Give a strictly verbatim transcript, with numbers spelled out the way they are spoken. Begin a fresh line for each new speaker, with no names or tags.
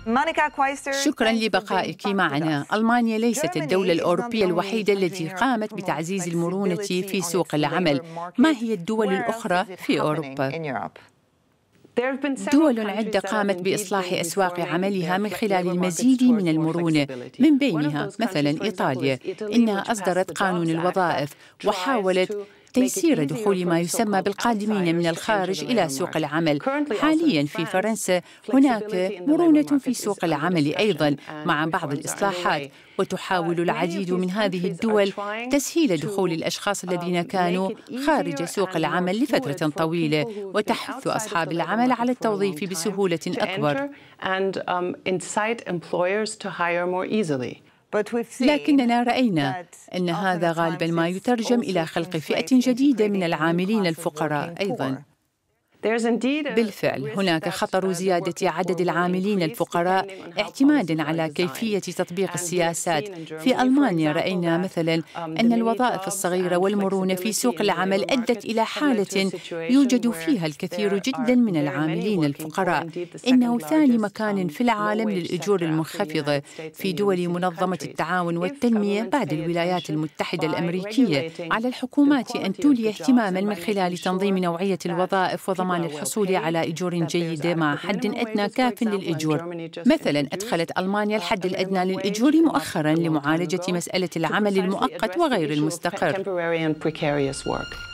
شكراً لبقائك معنا. ألمانيا ليست الدولة الأوروبية الوحيدة التي قامت بتعزيز المرونة في سوق العمل. ما هي الدول الأخرى في أوروبا؟ دول عدة قامت بإصلاح أسواق عملها من خلال المزيد من المرونة، من بينها مثلاً إيطاليا، إنها أصدرت قانون الوظائف وحاولت تيسير دخول ما يسمى بالقادمين من الخارج إلى سوق العمل. حالياً في فرنسا هناك مرونة في سوق العمل أيضاً مع بعض الإصلاحات، وتحاول العديد من هذه الدول تسهيل دخول الأشخاص الذين كانوا خارج سوق العمل لفترة طويلة، وتحث أصحاب العمل على التوظيف بسهولة أكبر. لكننا رأينا أن هذا غالباً ما يترجم إلى خلق فئة جديدة من العاملين الفقراء أيضاً. بالفعل هناك خطر زيادة عدد العاملين الفقراء اعتماداً على كيفية تطبيق السياسات. في ألمانيا رأينا مثلاً أن الوظائف الصغيرة والمرونة في سوق العمل أدت إلى حالة يوجد فيها الكثير جداً من العاملين الفقراء. إنه ثاني مكان في العالم للأجور المنخفضة في دول منظمة التعاون والتنمية بعد الولايات المتحدة الأمريكية. على الحكومات أن تولي اهتماماً من خلال تنظيم نوعية الوظائف وضمان الحصول على أجور جيدة مع حد أدنى كاف للأجور. مثلاً أدخلت ألمانيا الحد الأدنى للأجور مؤخراً لمعالجة مسألة العمل المؤقت وغير المستقر.